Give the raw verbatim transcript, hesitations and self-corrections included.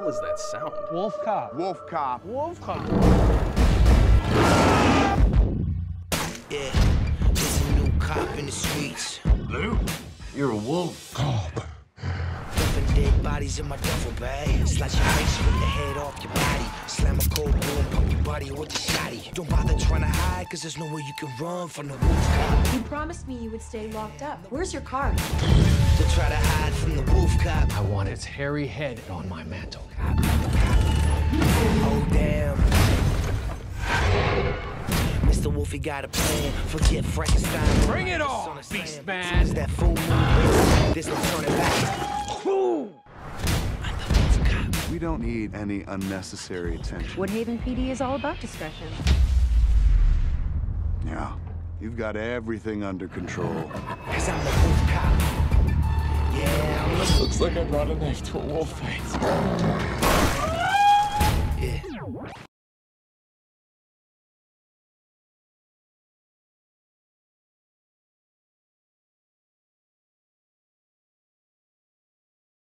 hell is that sound? Wolf cop. Wolf cop. Wolf cop. Yeah, there's a new cop in the streets. Lou, you're a wolf cop. Dumping dead bodies in my duffel bag. Slice your face, rip the head off your body. Slam a cold boom, pump your body with the shotty. Don't bother trying to hide, cause there's nowhere you can run from the wolf cop. You promised me you would stay locked up. Where's your card? Don't try to hide from the wolf cop. I want its hairy head on my mantle. Oh, damn. Mister Wolfie got a plan. Forget Frankenstein. Bring it on, beast man. That full moon. There's no turning back. I'm the wolf cop. We don't need any unnecessary attention. Woodhaven P D is all about discretion. Yeah, you've got everything under control. Cause I'm the wolf cop. Yeah, I'm the Looks like I brought a knife to a wolf fight.